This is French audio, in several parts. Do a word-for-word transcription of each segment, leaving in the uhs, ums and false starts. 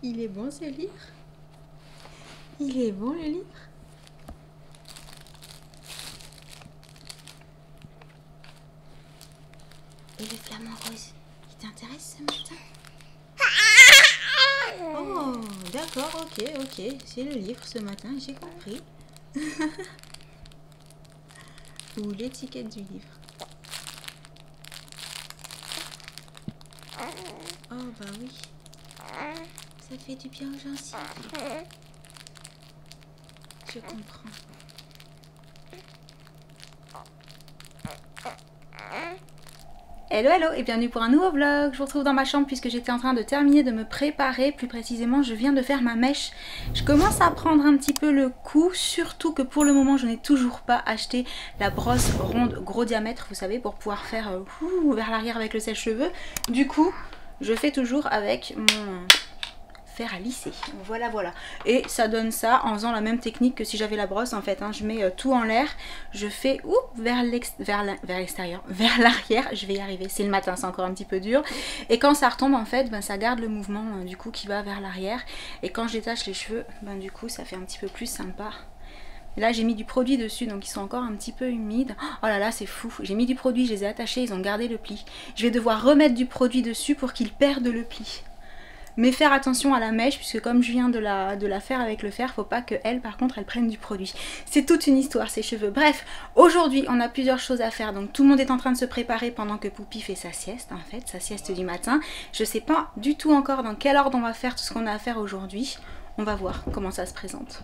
Il est bon ce livre? Il est bon le livre? Et le flamant rose, il t'intéresse ce matin? Oh, d'accord, ok, ok. C'est le livre ce matin, j'ai compris. Ou l'étiquette du livre. Oh bah oui. Ça fait du bien aux gencives. Je comprends. Hello hello et bienvenue pour un nouveau vlog. Je vous retrouve dans ma chambre puisque j'étais en train de terminer de me préparer. Plus précisément, je viens de faire ma mèche. Je commence à prendre un petit peu le coup, surtout que pour le moment je n'ai toujours pas acheté la brosse ronde gros diamètre, vous savez, pour pouvoir faire euh, ouh, vers l'arrière avec le sèche-cheveux. Du coup, je fais toujours avec mon fer à lisser. Voilà voilà. Et ça donne ça en faisant la même technique que si j'avais la brosse en fait. Hein. Je mets euh, tout en l'air, je fais ouh, vers l'extérieur, vers l'arrière. Je vais y arriver. C'est le matin, c'est encore un petit peu dur. Et quand ça retombe en fait, ben, ça garde le mouvement euh, du coup qui va vers l'arrière. Et quand je détache les cheveux, ben, du coup ça fait un petit peu plus sympa. Et là j'ai mis du produit dessus donc ils sont encore un petit peu humides. Oh là là c'est fou, j'ai mis du produit, je les ai attachés, ils ont gardé le pli. Je vais devoir remettre du produit dessus pour qu'ils perdent le pli. Mais faire attention à la mèche puisque comme je viens de la, de la faire avec le fer, faut pas que elle par contre elle prenne du produit. C'est toute une histoire ces cheveux. Bref, aujourd'hui on a plusieurs choses à faire. Donc tout le monde est en train de se préparer pendant que Poupie fait sa sieste en fait, sa sieste du matin. Je sais pas du tout encore dans quel ordre on va faire tout ce qu'on a à faire aujourd'hui. On va voir comment ça se présente.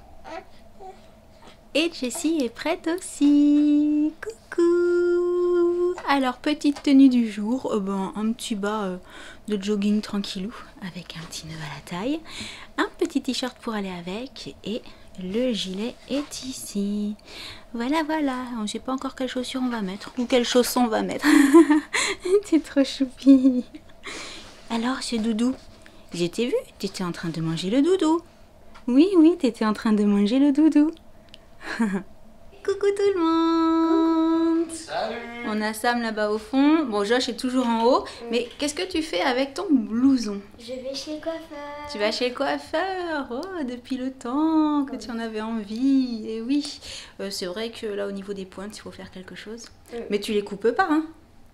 Et Jessie est prête aussi. Coucou. Alors petite tenue du jour, euh, ben, un petit bas euh, de jogging tranquillou avec un petit nœud à la taille, un petit t-shirt pour aller avec et le gilet est ici. Voilà voilà, on ne sait pas encore quelles chaussures on va mettre ou quelles chaussons on va mettre. T'es trop choupi. Alors ce doudou, je t'ai vu, t'étais en train de manger le doudou. Oui oui, t'étais en train de manger le doudou. Coucou tout le monde. Salut. On a Sam là-bas au fond. Bon, Josh est toujours en haut. Mais qu'est-ce que tu fais avec ton blouson? Je vais chez le coiffeur. Tu vas chez le coiffeur? Oh, depuis le temps que tu en avais envie. Et oui, euh, c'est vrai que là au niveau des pointes, il faut faire quelque chose. Oui. Mais tu les coupes pas, hein?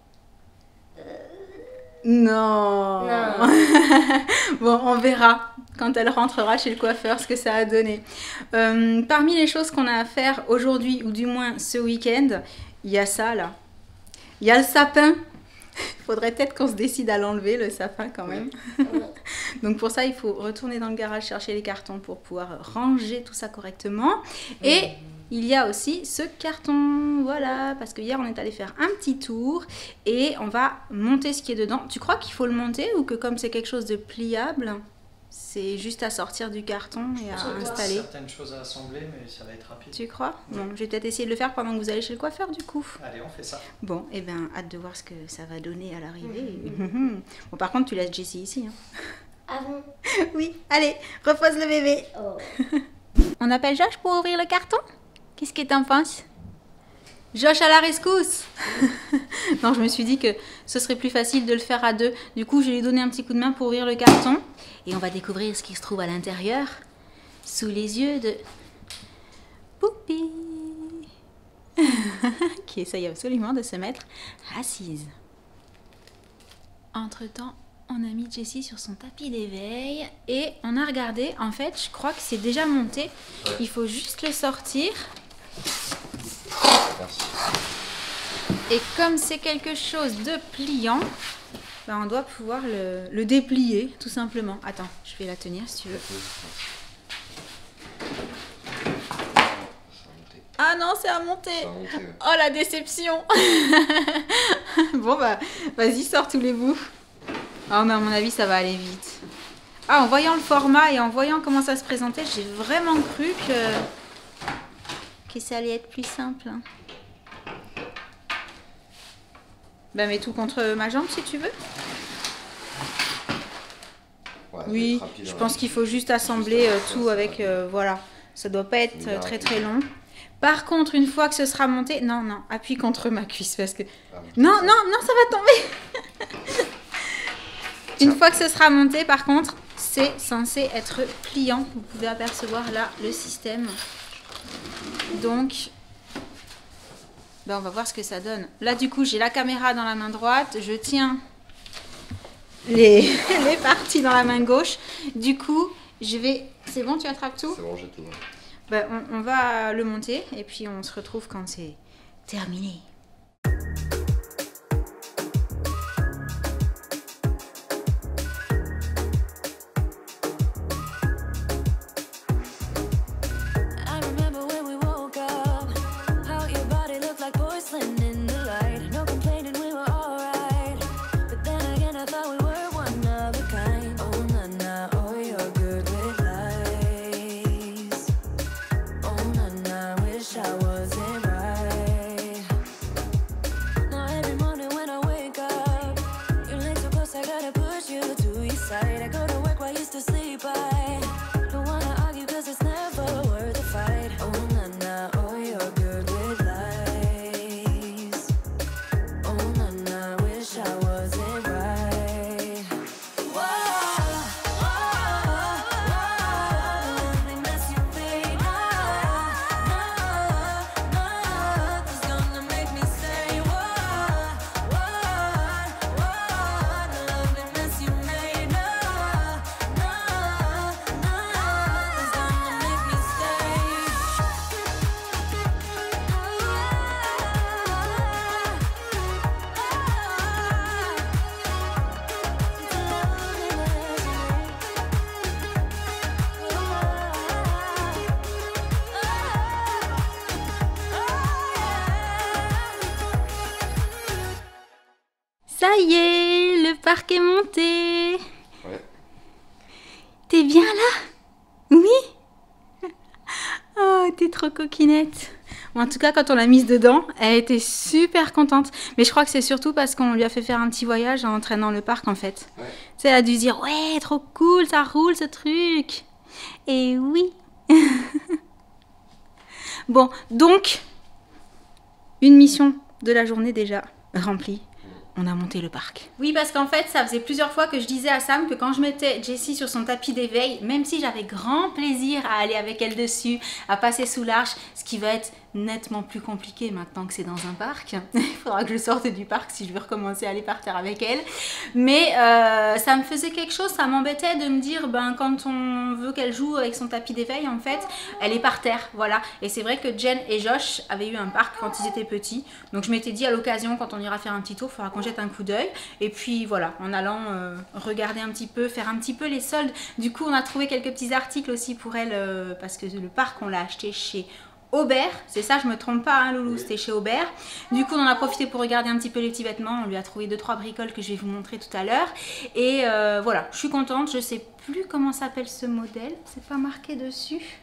Non. Non. Bon, on verra quand elle rentrera chez le coiffeur ce que ça a donné. Euh, parmi les choses qu'on a à faire aujourd'hui, ou du moins ce week-end, il y a ça là. Il y a le sapin. Il faudrait peut-être qu'on se décide à l'enlever, le sapin quand même. Oui. Donc pour ça, il faut retourner dans le garage chercher les cartons pour pouvoir ranger tout ça correctement. Et il y a aussi ce carton, voilà, parce que hier on est allé faire un petit tour et on va monter ce qui est dedans. Tu crois qu'il faut le monter ou que comme c'est quelque chose de pliable, c'est juste à sortir du carton et à installer? Il y a certaines choses à assembler, mais ça va être rapide. Tu crois? Bon, je vais peut-être essayer de le faire pendant que vous allez chez le coiffeur du coup. Allez, on fait ça. Bon, et eh bien, hâte de voir ce que ça va donner à l'arrivée. Mmh. Bon, par contre, tu laisses Jessie ici. Hein. Ah bon? Oui, allez, repose le bébé. Oh. On appelle Josh pour ouvrir le carton? Qu'est-ce que t'en penses? Josh à la rescousse. Non, je me suis dit que ce serait plus facile de le faire à deux. Du coup, je lui ai donné un petit coup de main pour ouvrir le carton. Et on va découvrir ce qui se trouve à l'intérieur, sous les yeux de Poupie, qui essaye absolument de se mettre assise. Entre-temps, on a mis Jessie sur son tapis d'éveil et on a regardé. En fait, je crois que c'est déjà monté. Il faut juste le sortir. Merci. Et comme c'est quelque chose de pliant, ben on doit pouvoir le, le déplier tout simplement. Attends, je vais la tenir si tu veux. Ah non, c'est à monter. monter ouais. Oh la déception. Bon bah, vas-y, sors tous les bouts. Oh mais à mon avis, ça va aller vite. Ah, en voyant le format et en voyant comment ça se présentait, j'ai vraiment cru que, que ça allait être plus simple. Hein. Bah mets tout contre ma jambe si tu veux. Ouais, Oui, rapide, je ouais. pense qu'il faut juste assembler euh, tout avec... Euh, voilà, ça doit pas être euh, très très long. Par contre, une fois que ce sera monté... Non, non, appuie contre ma cuisse parce que... Ah, Non, non, non, ça va tomber. Une fois que ce sera monté, par contre, c'est censé être pliant. Vous pouvez apercevoir là le système. Donc, ben on va voir ce que ça donne. Là, du coup, j'ai la caméra dans la main droite. Je tiens les, les parties dans la main gauche. Du coup, je vais... C'est bon, tu attrapes tout? C'est bon, j'ai tout. Ben, on, on va le monter et puis on se retrouve quand c'est terminé. Ça y est, le parc est monté. Ouais. T'es bien là? Oui. Oh, t'es trop coquinette. Bon, en tout cas, quand on l'a mise dedans, elle était super contente. Mais je crois que c'est surtout parce qu'on lui a fait faire un petit voyage en entraînant le parc, en fait. Ouais. Tu sais, elle a dû se dire, ouais, trop cool, ça roule ce truc. Et oui. Bon, donc, une mission de la journée déjà remplie. On a monté le parc. Oui, parce qu'en fait, ça faisait plusieurs fois que je disais à Sam que quand je mettais Jessie sur son tapis d'éveil, même si j'avais grand plaisir à aller avec elle dessus, à passer sous l'arche, ce qui va être nettement plus compliqué maintenant que c'est dans un parc. Il faudra que je sorte du parc si je veux recommencer à aller par terre avec elle. Mais euh, ça me faisait quelque chose, ça m'embêtait de me dire, ben, quand on veut qu'elle joue avec son tapis d'éveil, en fait, elle est par terre, voilà. Et c'est vrai que Jen et Josh avaient eu un parc quand ils étaient petits. Donc je m'étais dit à l'occasion, quand on ira faire un petit tour, il faudra qu'on jette un coup d'œil. Et puis voilà, en allant euh, regarder un petit peu, faire un petit peu les soldes. Du coup, on a trouvé quelques petits articles aussi pour elle, euh, parce que le parc, on l'a acheté chez Aubert, c'est ça, je me trompe pas, hein, Loulou, c'était chez Aubert. Du coup, on en a profité pour regarder un petit peu les petits vêtements. On lui a trouvé deux trois bricoles que je vais vous montrer tout à l'heure. Et euh, voilà, je suis contente. Je sais plus comment s'appelle ce modèle. C'est pas marqué dessus.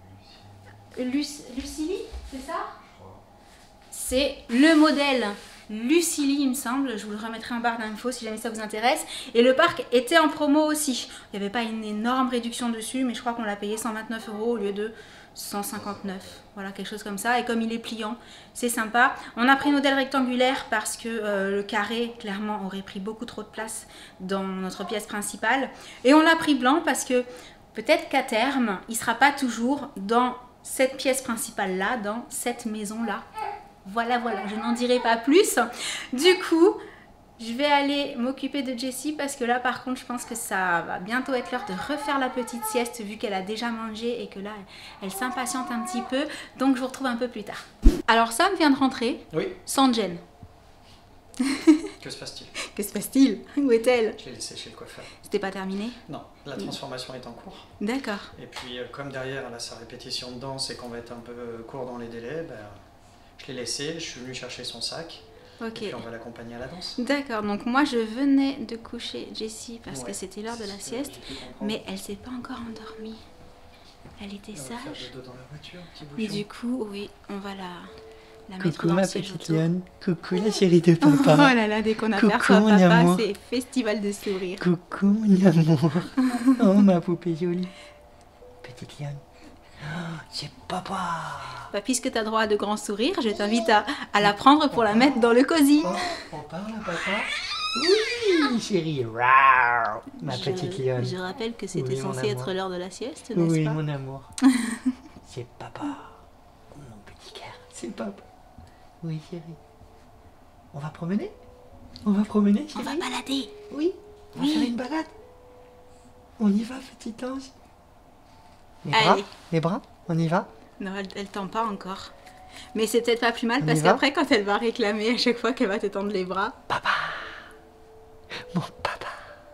Luc Lucily, c'est ça? C'est le modèle Lucily, il me semble. Je vous le remettrai en barre d'infos si jamais ça vous intéresse. Et le parc était en promo aussi. Il n'y avait pas une énorme réduction dessus, mais je crois qu'on l'a payé cent vingt-neuf euros au lieu de cent cinquante-neuf, voilà, quelque chose comme ça. Et comme il est pliant, c'est sympa. On a pris un modèle rectangulaire parce que euh, le carré, clairement, aurait pris beaucoup trop de place dans notre pièce principale. Et on l'a pris blanc parce que peut-être qu'à terme, il ne sera pas toujours dans cette pièce principale-là, dans cette maison-là. Voilà, voilà, je n'en dirai pas plus. Du coup, je vais aller m'occuper de Jessie parce que là, par contre, je pense que ça va bientôt être l'heure de refaire la petite sieste vu qu'elle a déjà mangé et que là, elle, elle s'impatiente un petit peu. Donc, je vous retrouve un peu plus tard. Alors, Sam vient de rentrer. Oui. Sans Jen. Que se passe-t-il? Que se passe-t-il? Où est-elle? Je l'ai laissée chez le coiffeur. C'était pas terminé? Non, la transformation est en cours. D'accord. Et puis, euh, comme derrière, elle a sa répétition de danse et qu'on va être un peu court dans les délais, ben, je l'ai laissée, je suis venu chercher son sac. Ok. Et puis on va l'accompagner à la danse. D'accord, donc moi je venais de coucher Jessie parce Ouais, que c'était l'heure de la c'est ce que sieste, j'ai pu comprendre. mais elle s'est pas encore endormie. Elle était On va faire sage. le dos dans la voiture, petit Et bouchon. du coup, oui, on va la, la mettre Coucou dans ma le siège petite auto. Liane, coucou la chérie de Oh papa, là là, dès qu'on a Coucou, perçu mon papa, amour. c'est festival de sourire. coucou mon amour, oh ma poupée jolie, petite Liane, oh, c'est papa. Bah, puisque tu as droit à de grands sourires, je t'invite à, à la prendre pour la mettre dans le cosy. Oh, on parle à papa? Oui, chérie. Rawr, ma Je- petite lionne. Je rappelle que c'était Oui, mon censé amour. être l'heure de la sieste, n'est-ce Oui, pas? mon amour. C'est papa. Mon petit cœur. C'est papa. Oui, chérie. On va promener? On va promener, On chérie? va balader. Oui. On va Oui. faire une balade. On y va, petit ange. Les bras? Allez. Les bras? On y va? Non, elle, elle tend pas encore. Mais c'est peut-être pas plus mal On parce y va qu'après, quand elle va réclamer à chaque fois qu'elle va te tendre les bras. Papa. Mon papa.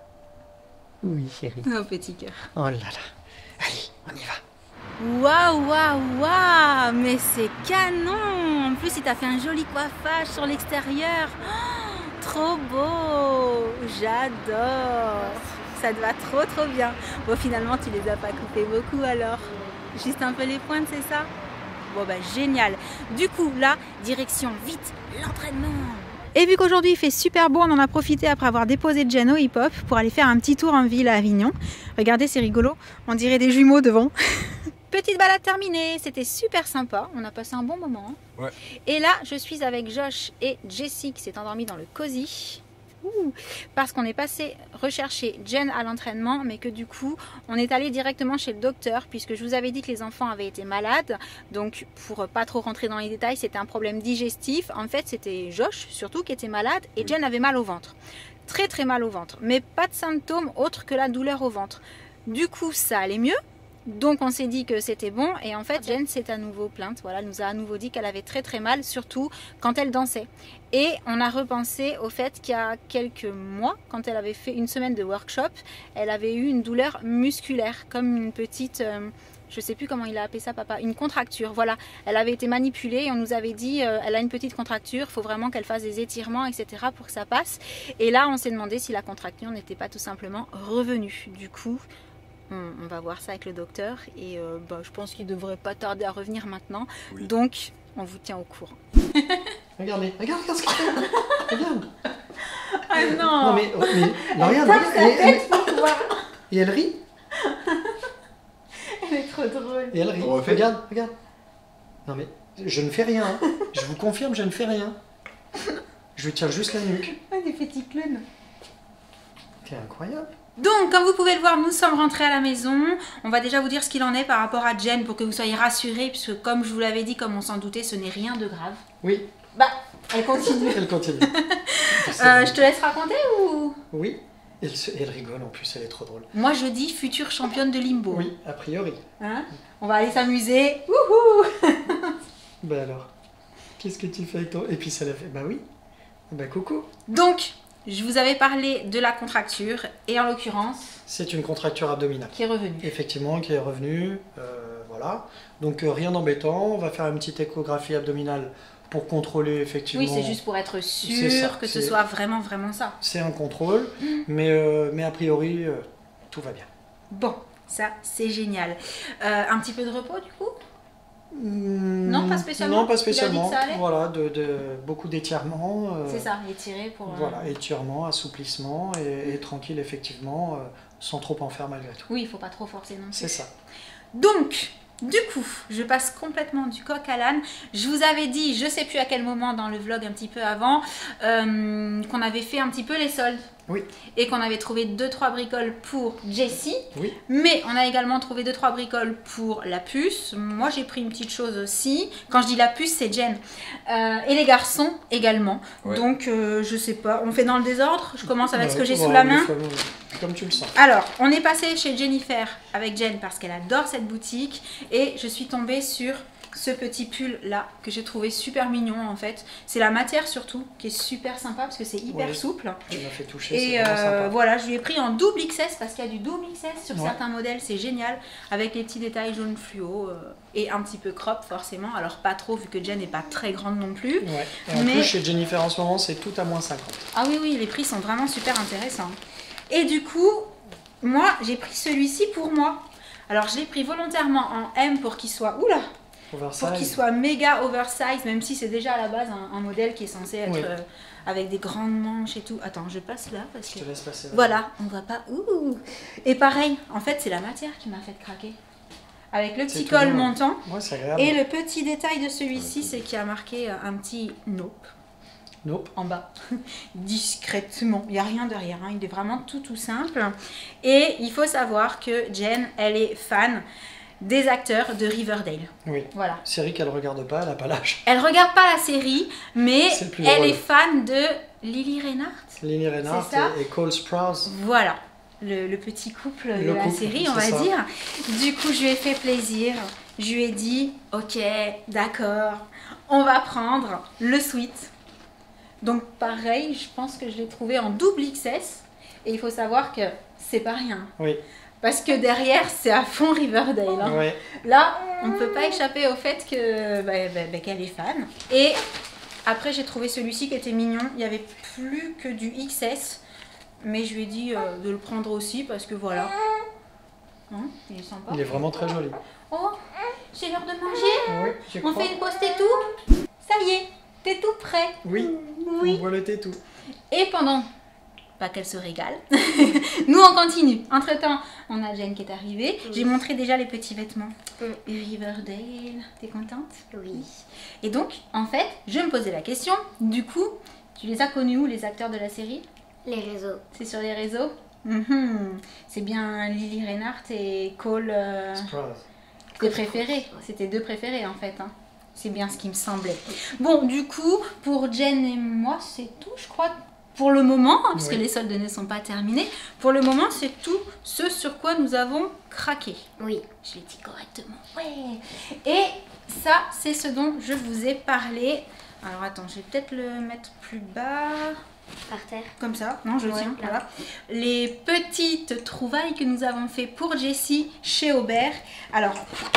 Oui, chérie. Oh, petit cœur. Oh là là. Allez, on y va. Waouh, waouh, waouh! Mais c'est canon! En plus, il t'a fait un joli coiffage sur l'extérieur. Oh, trop beau! J'adore! Ça te va trop, trop bien. Bon, finalement, tu les as pas coupés beaucoup alors. Juste un peu les pointes, c'est ça? Bon, bah, génial. Du coup, là, direction vite, l'entraînement. Et vu qu'aujourd'hui il fait super beau, on en a profité après avoir déposé Jen au hip-hop pour aller faire un petit tour en ville à Avignon. Regardez, c'est rigolo, on dirait des jumeaux devant. Petite balade terminée, c'était super sympa, on a passé un bon moment. Ouais. Et là, je suis avec Josh et Jessie qui s'est endormie dans le cosy. Ouh, parce qu'on est passé rechercher Jen à l'entraînement, mais que du coup, on est allé directement chez le docteur, puisque je vous avais dit que les enfants avaient été malades. Donc, pour pas trop rentrer dans les détails, c'était un problème digestif. En fait, c'était Josh, surtout, qui était malade, et Jen avait mal au ventre. Très très mal au ventre, mais pas de symptômes autres que la douleur au ventre. Du coup, ça allait mieux. Donc on s'est dit que c'était bon et en fait Jen s'est à nouveau plainte, voilà, elle nous a à nouveau dit qu'elle avait très très mal, surtout quand elle dansait. Et on a repensé au fait qu'il y a quelques mois, quand elle avait fait une semaine de workshop, elle avait eu une douleur musculaire, comme une petite, euh, je sais plus comment il a appelé ça papa, une contracture, voilà. Elle avait été manipulée et on nous avait dit, euh, elle a une petite contracture, il faut vraiment qu'elle fasse des étirements, et cetera pour que ça passe. Et là on s'est demandé si la contracture n'était pas tout simplement revenue, du coup... On va voir ça avec le docteur et euh, bah, je pense qu'il devrait pas tarder à revenir maintenant. Oui. Donc, on vous tient au courant. Regardez, regarde, regarde ce qu'elle fait. Regarde. Ah non, Non mais, oh, mais non, regarde. tape sa Et, et- tête pour voir. et elle rit. Elle est trop drôle. Et elle rit. On refait. Regarde, regarde. Non mais, je ne fais rien. hein. Je vous confirme, je ne fais rien. Je lui tiens juste la nuque. Ah, des petits clowns. C'est incroyable. Donc, comme vous pouvez le voir, nous sommes rentrés à la maison. On va déjà vous dire ce qu'il en est par rapport à Jen pour que vous soyez rassurés, puisque comme je vous l'avais dit, comme on s'en doutait, ce n'est rien de grave. Oui, Bah, elle continue. elle continue. Euh, je te laisse raconter ou... Oui. Et elle, se- elle rigole en plus, elle est trop drôle. Moi, je dis future championne de limbo. Oui, a priori. Hein, on va aller s'amuser. Wouhou. Bah alors, qu'est-ce que tu fais avec toi? Et puis ça l'a fait. Bah oui. Bah coucou. Donc, je vous avais parlé de la contracture et en l'occurrence, C'est une contracture abdominale. qui est revenue. Effectivement, qui est revenue. euh, voilà. Donc euh, rien d'embêtant. On va faire une petite échographie abdominale pour contrôler effectivement. Oui, c'est juste pour être C'est ça, sûr que ce c'est- soit vraiment, vraiment ça. C'est un contrôle, mais, euh, mais a priori, euh, tout va bien. Bon, ça, c'est génial. Euh, un petit peu de repos, du coup? Non, Non, pas spécialement. Non, pas Il a dit que spécialement. ça allait Voilà, de, de- beaucoup d'étirements. euh, C'est ça, étirer pour... euh, Voilà, étirements, assouplissements et, et tranquille effectivement, euh, sans trop en faire malgré tout. Oui, il faut pas trop forcer non plus. C'est ça. Donc, du coup, je passe complètement du coq à l'âne. Je vous avais dit, je sais plus à quel moment dans le vlog un petit peu avant, euh, qu'on avait fait un petit peu les soldes. Oui. Et qu'on avait trouvé deux trois bricoles pour Jessie. Oui. Mais on a également trouvé deux trois bricoles pour la puce. Moi, j'ai pris une petite chose aussi. Quand je dis la puce, c'est Jen. Euh, et les garçons également. Ouais. Donc, euh, je sais pas. On fait dans le désordre. Je commence avec ce que Ouais, j'ai voilà, sous la mais main. faut- euh, Comme tu le sens. Alors, on est passé chez Jennifer avec Jen parce qu'elle adore cette boutique et je suis tombée sur ce petit pull là que j'ai trouvé super mignon en fait. C'est la matière surtout qui est super sympa parce que c'est hyper Ouais. souple. Tu m'as fait toucher, Et c'est vraiment euh, sympa. voilà, je lui ai pris en double X S parce qu'il y a du double X S sur Ouais. certains modèles, c'est génial avec les petits détails jaune fluo euh, et un petit peu crop forcément. Alors pas trop vu que Jen n'est pas très grande non plus. Ouais. Et en Mais- plus, chez Jennifer en ce moment, c'est tout à moins cinquante. Ah oui, oui, les prix sont vraiment super intéressants. Et du coup, moi, j'ai pris celui-ci pour moi. Alors, je l'ai pris volontairement en M pour qu'il soit... Oula Oversize. Pour qu'il soit méga oversize, même si c'est déjà à la base un, un modèle qui est censé être Oui. euh, avec des grandes manches et tout. Attends, je passe là parce que... Je te laisse passer. là. Voilà, on voit pas... Ouh. Et pareil, en fait, c'est la matière qui m'a fait craquer. Avec le C'est petit toujours, col ouais. montant. Ouais, c'est agréable. Et le petit détail de celui-ci, c'est qu'il y a marqué euh, un petit nope. Nope. En bas, discrètement. Il n'y a rien derrière, hein. Il est vraiment tout tout simple. Et il faut savoir que Jen, elle est fan des acteurs de Riverdale. Oui. Voilà. Série qu'elle regarde pas, elle n'a pas l'âge. Elle regarde pas la série, mais C'est le plus elle drôle. est fan de Lily Reinhardt. Lily Reinhardt C'est ça. et, et Cole Sprouse. Voilà, le, le petit couple de Le la couple, série, on c'est va ça. dire. Du coup, je lui ai fait plaisir. Je lui ai dit, ok, d'accord, on va prendre le sweat. Donc pareil, je pense que je l'ai trouvé en double X S. Et il faut savoir que c'est pas rien. Oui. Parce que derrière, c'est à fond Riverdale. Hein. Ouais. Là, on ne peut pas échapper au fait que bah, bah, bah, qu'elle est fan. Et après, j'ai trouvé celui-ci qui était mignon. Il n'y avait plus que du X S. Mais je lui ai dit euh, de le prendre aussi parce que voilà. Hein, il est sympa. Il est vraiment très joli. Oh, c'est l'heure de manger. Oui, j'y On crois. fait une pause tout. Ça y est, t'es tout prêt. Oui, Oui. on voit le tétou. Et pendant pas qu'elle se régale, nous on continue. Entre temps, on a Jen qui est arrivée. Oui. J'ai montré déjà les petits vêtements. Mm. Riverdale, t'es contente? Oui. Et donc, en fait, je me posais la question. Du coup, tu les as connus où les acteurs de la série? Les réseaux. C'est sur les réseaux? Mhm. C'est bien Lily Reinhardt et Cole, euh, Sprouse. tes préférés. C'était deux préférés en fait. Hein. C'est bien ce qui me semblait. Bon, du coup, pour Jen et moi, c'est tout, je crois. Pour le moment, hein, parce Oui. que les soldes ne sont pas terminés, pour le moment, c'est tout ce sur quoi nous avons craqué. Oui. Je l'ai dit correctement. Ouais. Et ça, c'est ce dont je vous ai parlé. Alors attends, je vais peut-être le mettre plus bas. Par terre. Comme ça, non, je le Ouais, tiens. là. Voilà. Les petites trouvailles que nous avons fait pour Jessie chez Aubert. Alors,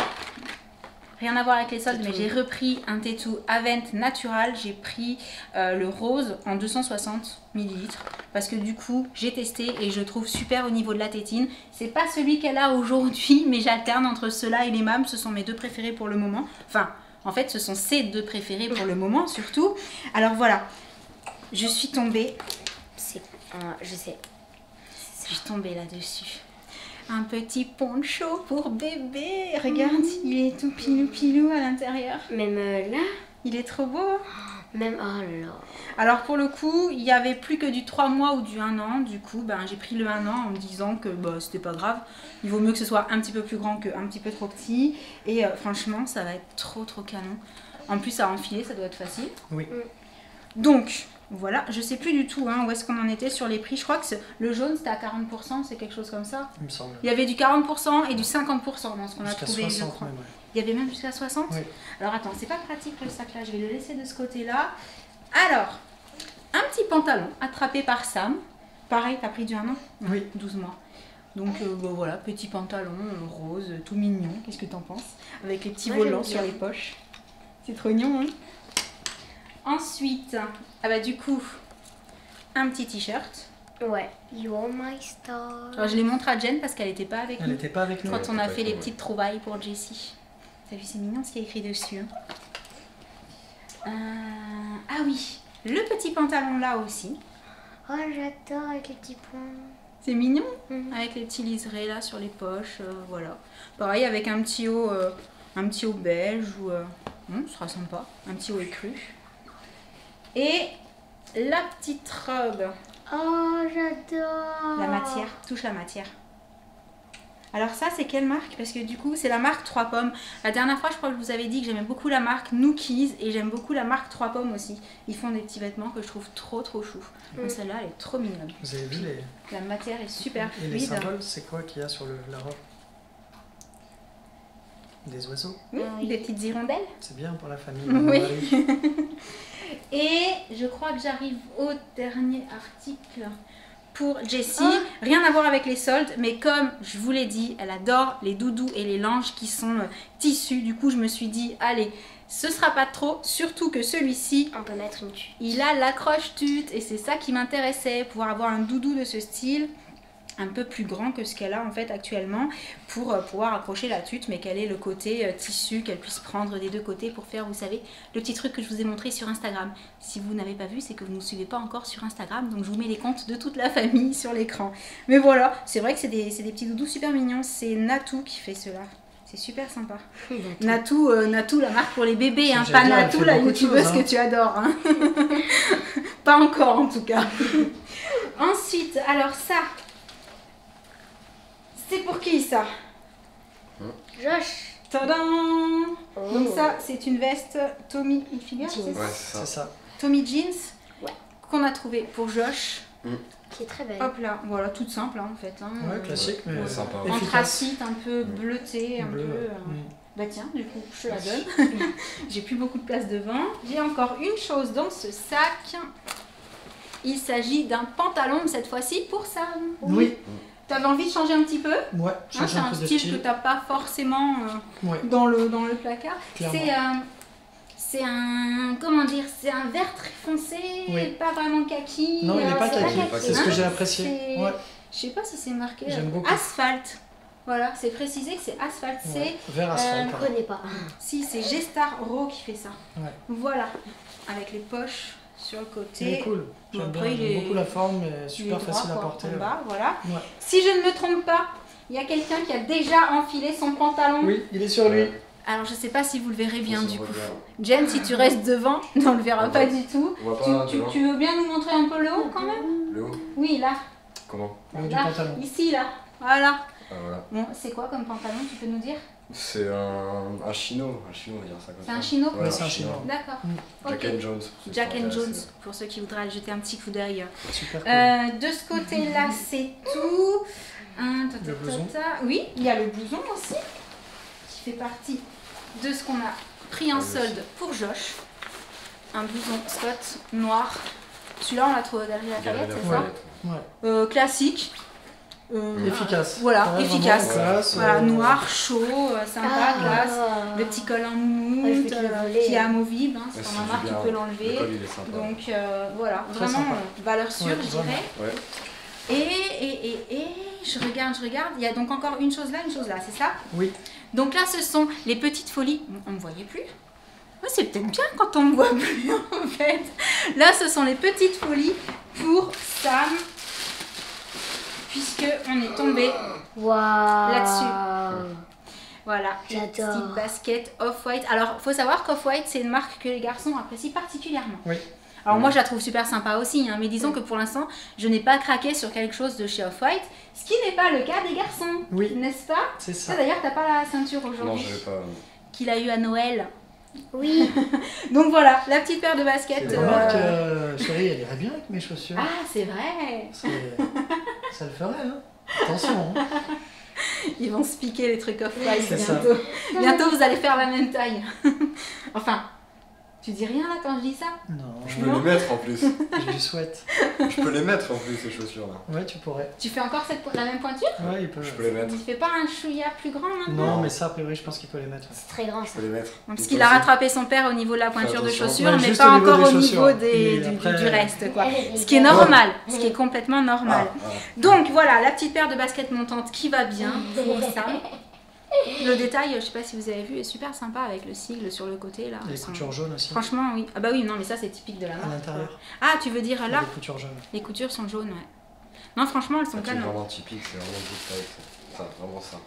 rien à voir avec les soldes, mais Tétou. j'ai repris un tétou Avent Natural. J'ai pris euh, le rose en deux cent soixante millilitres parce que du coup, j'ai testé et je trouve super au niveau de la tétine. C'est pas celui qu'elle a aujourd'hui, mais j'alterne entre ceux-là et les mâmes. Ce sont mes deux préférés pour le moment. Enfin, en fait, ce sont ces deux préférés pour le moment, surtout. Alors voilà, je suis tombée. C'est. un- je sais. Je suis tombée là-dessus. Un petit poncho pour bébé. Regarde, il est tout pilou pilou à l'intérieur. Même euh, là. Il est trop beau. Même. Oh là. Alors pour le coup, il n'y avait plus que du trois mois ou du un an. Du coup, ben, j'ai pris le un an en me disant que bah, c'était pas grave. Il vaut mieux que ce soit un petit peu plus grand qu'un petit peu trop petit. Et euh, franchement, ça va être trop trop canon. En plus, à enfiler, ça doit être facile. Oui. Donc, voilà, je sais plus du tout hein, où est-ce qu'on en était sur les prix. Je crois que c'est- le jaune c'était à quarante pour cent, c'est quelque chose comme ça. Il me semble. Il y avait du quarante pour cent et du cinquante pour cent dans ce qu'on a Jusqu'à trouvé, je soixante crois. même, ouais. Il y avait même jusqu'à soixante. Oui. Alors attends, c'est pas pratique le sac là, je vais le laisser de ce côté-là. Alors, un petit pantalon attrapé par Sam. Pareil, t'as pris du un an? Oui. douze mois. Donc euh, bon, voilà, petit pantalon euh, rose, euh, tout mignon. Qu'est-ce que t'en penses? Avec les petits Moi, volants j'aime sur bien. les poches. C'est trop mignon, hein. Ensuite, ah bah du coup, un petit t-shirt. Ouais. You're my star. Alors je les montre à Jen parce qu'elle n'était pas avec Elle nous n'était pas avec nous. quand on a pas fait avec les nous, petites trouvailles pour Jessie. T'as vu, c'est mignon ce qu'il y a écrit dessus. hein. Euh, Ah oui, le petit pantalon là aussi. Oh, j'adore avec les petits points. C'est mignon, Mhm. avec les petits liserés là sur les poches, euh, voilà. Pareil avec un petit haut, euh, un petit haut beige ou, euh, hum, ce sera sympa, un petit haut écru. Et la petite robe, Oh, j'adore. la matière, touche la matière. Alors ça c'est quelle marque? Parce que du coup c'est la marque Trois Pommes. La dernière fois je crois que je vous avais dit que j'aimais beaucoup la marque Nookies et j'aime beaucoup la marque Trois Pommes aussi. Ils font des petits vêtements que je trouve trop trop chou. Donc Mm. celle-là elle est trop mignonne. Vous avez vu les, La matière est super et les fluide. symboles, c'est quoi qu'il y a sur le, la robe? Des oiseaux. Oui, Oui. des petites hirondelles. C'est bien pour la famille. Oui. Marie. Et je crois que j'arrive au dernier article pour Jessie. Ah. Rien à voir avec les soldes, mais comme je vous l'ai dit, elle adore les doudous et les langes qui sont euh, tissus. Du coup, je me suis dit, allez, ce sera pas trop. Surtout que celui-ci, On peut mettre une tue. il a l'accroche-tute et c'est ça qui m'intéressait, pouvoir avoir un doudou de ce style. Un peu plus grand que ce qu'elle a en fait actuellement pour euh, pouvoir accrocher la tute mais qu'elle ait le côté euh, tissu, qu'elle puisse prendre des deux côtés pour faire, vous savez, le petit truc que je vous ai montré sur Instagram. Si vous n'avez pas vu, c'est que vous ne nous suivez pas encore sur Instagram, donc je vous mets les comptes de toute la famille sur l'écran. Mais voilà, c'est vrai que c'est des, c'est des petits doudous super mignons, c'est Natou qui fait cela. C'est super sympa. Natou, euh, Natou, la marque pour les bébés, hein, J'allais pas dire, elle Natou, fait la beaucoup de youtubeuse choses, hein. que tu adores. hein. Pas encore en tout cas. Ensuite, alors ça, c'est pour qui ça? Josh. Tadam! Oh. Donc ça, c'est une veste Tommy Hilfiger, c'est Jeans. ça? Ouais, c'est C'est ça. ça. Tommy Jeans, Ouais. qu'on a trouvé pour Josh. Qui est très belle. Hop là, voilà, toute simple hein, en fait. Hein. Ouais, classique, mais Ouais, sympa. En efficace. tracite, un peu bleuté, un Bleu. peu... euh, Mm. Bah tiens, du coup, je te la donne. J'ai plus beaucoup de place devant. J'ai encore une chose dans ce sac. Il s'agit d'un pantalon, mais cette fois-ci pour Sam. Oui, Tu avais envie de changer un petit peu hein? ouais, C'est change un un peu de style que style. tu n'as pas forcément euh, Ouais, dans, le, dans le placard. clairement. C'est euh, c'est un... Comment dire? C'est un vert très foncé, Oui. pas vraiment kaki. Non, il euh, n'est pas c'est kaki, pas c'est ce que hein. j'ai apprécié. C'est- Ouais, Je sais pas si c'est marqué. J'aime euh, beaucoup. Asphalte. Voilà, c'est précisé que c'est asphalte. ouais. C'est Vert asphalte. euh, Je pardon. connais pas. Si, c'est G-Star Raw qui fait ça. Ouais. Voilà, avec les poches sur le Il est côté. cool. J'aime Bon, bien, après, il j'aime est- beaucoup la forme, mais Il est super droit, facile à quoi, porter. en bas, voilà. Ouais. Si je ne me trompe pas, il y a quelqu'un qui a déjà enfilé son pantalon. Oui, il est sur lui. Ouais. Alors je sais pas si vous le verrez bien On du se coup. regarde. Jen, si tu restes devant, on le verra On pas voit- du tout. On voit Tu, pas, tu- devant. tu veux bien nous montrer un peu le haut quand même? Le haut. Oui, là. Comment? Le haut du Là, pantalon. ici, là. Voilà. Ah, voilà. Bon, c'est quoi comme pantalon, tu peux nous dire? C'est un, un chino. Un chino, on va dire ça comme C'est ça. un chino? Ouais, Ouais, c'est un chino. D'accord. Jack Ok. and Jones. pour ceux qui Jack sont and intéressés. Jones, pour ceux qui voudraient aller jeter un petit coup d'œil. Super cool. Euh, de ce côté-là, c'est tout. Un, ta, ta, Le ta, blouson. ta. Oui, il y a le blouson aussi, qui fait partie de ce qu'on a pris en Ah oui. solde pour Josh. Un blouson Scott noir. Celui-là, on l'a trouvé derrière la Galerie palette, c'est Lafayette. ça Ouais. Euh, Classique. Euh, Efficace. Voilà, Ouais, efficace. vraiment classe, Voilà, euh, noir, chaud, euh, sympa, Ah. classe. Le petit col en Ouais, je moumoute, vais te le euh, voler. qui est amovible, hein, c'est Ouais, pas c'est ma marque qui bien. peut Le l'enlever. col, il est sympa. Donc euh, voilà, Très vraiment sympa. euh, valeur sûre, Ouais, je vraiment. dirais. Ouais. Et, et, et, et, je regarde, je regarde. Il y a donc encore une chose là, une chose là, c'est ça? Oui, Donc là, ce sont les petites folies. On ne me voyait plus. Ouais, c'est peut-être bien quand on me voit plus, en fait. Là, ce sont les petites folies pour Sam. Puisque on est tombé, Waouh. Là-dessus. voilà, une J'adore. petite basket Off-White. Alors, faut savoir qu'Off-White, c'est une marque que les garçons apprécient particulièrement. oui. Alors moi je la trouve super sympa aussi, hein, mais disons que pour l'instant je n'ai pas craqué sur quelque chose de chez Off-White, ce qui n'est pas le cas des garçons, Oui. n'est-ce pas? C'est Ça ça. d'ailleurs t'as pas la ceinture Non, aujourd'hui je vais pas. qu'il a eu à Noël. Oui. Donc voilà, la petite paire de baskets. C'est euh, Remarque, euh, chérie, elle irait bien avec mes chaussures. Ah c'est vrai, C'est- Ça le ferait, hein. Attention. Hein. ils vont se piquer les trucs Off-White C'est ça. bientôt. Bientôt vous allez faire la même taille. Enfin, tu dis rien là quand je dis ça? Non, Je peux les mettre en plus. je lui souhaite. Je peux les mettre en plus, ces chaussures-là. Ouais, tu pourrais. Tu fais encore cette, la même pointure? Ouais, il peut. Je peux les mettre. Tu fais pas un chouïa plus grand maintenant? Non, mais ça, a priori, je pense qu'il peut les mettre. C'est très grand Je ça. peux les mettre. Parce Donc qu'il ça a aussi. rattrapé son père au niveau de la pointure de attention. chaussures, Ouais, mais juste pas au niveau encore des au niveau chaussures. des- Et du, après- du reste, quoi. Elle Ce qui est normal, ce qui est complètement normal. Ah, ah. Donc voilà, la petite paire de baskets montantes qui va bien pour ça. Le détail, je sais pas si vous avez vu, est super sympa avec le sigle sur le côté là. Les Sont- coutures jaunes aussi. Franchement, oui. Ah bah oui, non, mais ça c'est typique de la À marque. l'intérieur. quoi. Ah, tu veux dire là, Les coutures jaunes. les coutures sont jaunes, ouais. Non, franchement, elles sont Ça, c'est canon. vraiment typique, c'est vraiment good type. Ça, vraiment ça.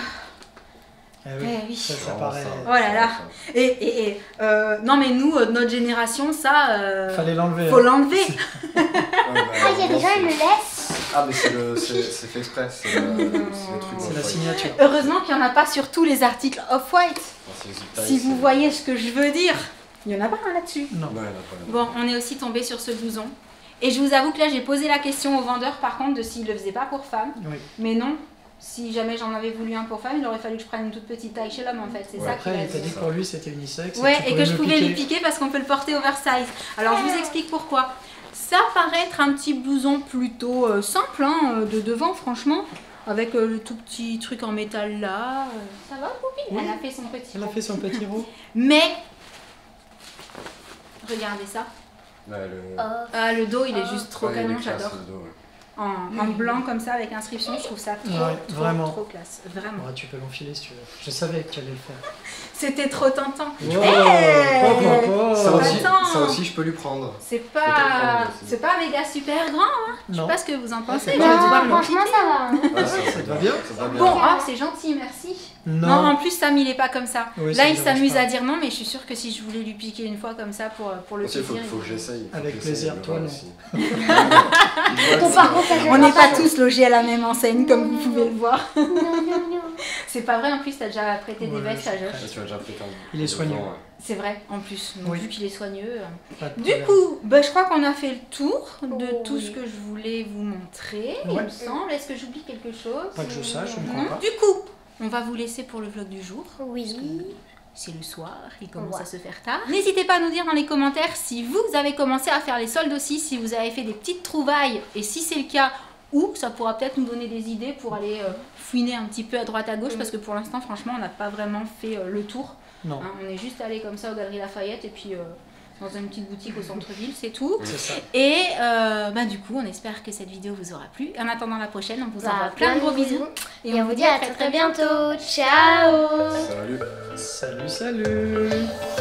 Eh Eh oui. Ça, ça Vraiment paraît. Oh là là. ça. Et, et, et euh, non, mais nous, euh, notre génération, ça, euh, Fallait l'enlever. faut hein. l'enlever. Ouais, bah, Ah, il y a des vraiment, gens, ils le c'est- laissent. Ah, mais c'est le- c'est c'est fait exprès. C'est le, c'est le truc. C'est la Off-White. signature. Heureusement qu'il n'y en a pas sur tous les articles Off-White. Enfin, c'est les zip ties, Si vous c'est- voyez ce que je veux dire, il n'y en a pas un là-dessus. Non. Non, il y en a pas, il y en a Bon, on est aussi tombé sur ce blouson. Et je vous avoue que là, j'ai posé la question au vendeur, par contre, de s'il le faisait pas pour femme. Oui. Mais non, si jamais j'en avais voulu un pour femme, il aurait fallu que je prenne une toute petite taille chez l'homme, en fait. C'est Ouais, ça qu'il Après, a il t'a dit. dit que pour lui, c'était unisexe. Ouais, tu et que pouvais je le pouvais piquer. lui piquer parce qu'on peut le porter oversize. Alors, je vous explique pourquoi. Ça paraît être un petit blouson plutôt euh, simple, hein, euh, de devant, franchement. Avec euh, le tout petit truc en métal là. euh, Ça va, Poupie? Oui. Elle a fait son petit Elle a rond. fait son petit roux. Mais, regardez ça. Ouais, le- Oh. Ah, le dos, il est Ah. juste trop Ouais, il est canon, classe, j'adore. le dos, ouais. En, en blanc comme ça, avec inscription, je trouve ça trop, Ouais, trop, vraiment. trop classe. Vraiment. Ouais, tu peux l'enfiler si tu veux. Je savais que tu allais le faire. C'était trop tentant. Wow, Hey pop, pop, pop. Ça aussi, Attends. ça aussi, je peux lui prendre. C'est Faut pas, comprendre aussi. c'est pas méga super grand. Je sais Non. pas ce que vous en pensez. c'est Je pas vais mal. devoir Non, le franchement, ça va. hein. Ah, ça te va bien Ça te va bien. Bon, ah, c'est gentil, merci. Non. Non, en plus Sam il est pas comme ça. Oui, ça Là me il dérange s'amuse pas. à dire non, mais je suis sûre que si je voulais lui piquer une fois comme ça pour, pour le Aussi, il faut, plaisir. faut il- que j'essaye. faut Avec que j'essaye, plaisir, il toi, voit non. aussi. Il voit Ton aussi. par contre, ça On n'est pas pas tous logés à la même enseigne comme vous pouvez le voir. Non, non, non. C'est pas vrai, en plus t'as déjà prêté des Ouais, vestes à je Josh. Ah, tu m'as déjà prêté un. Il est soigneux. Ouais. C'est vrai, en plus. Donc, Oui. vu qu'il est soigneux. euh. Pas de Du problème. coup, bah, je crois qu'on a fait le tour de Oh, tout oui. ce que je voulais vous montrer, il Ouais. me semble. Est-ce que j'oublie quelque chose? Pas que je sache, je ne Non. crois pas. Du coup, on va vous laisser pour le vlog du jour. Oui. C'est le soir, il commence Ouais. à se faire tard. N'hésitez pas à nous dire dans les commentaires si vous avez commencé à faire les soldes aussi, si vous avez fait des petites trouvailles et si c'est le cas, où ça pourra peut-être nous donner des idées pour aller euh, fouiner un petit peu à droite à gauche, Mm. parce que pour l'instant franchement on n'a pas vraiment fait euh, le tour. Non, Hein, on est juste allé comme ça aux Galeries Lafayette et puis euh, dans une petite boutique au centre-ville, c'est tout. c'est ça. Et euh, bah, du coup on espère que cette vidéo vous aura plu. En attendant la prochaine, on vous Bah, envoie plein de gros bisous. Et on vous dit à très très bientôt. Ciao. Salut. Salut, salut.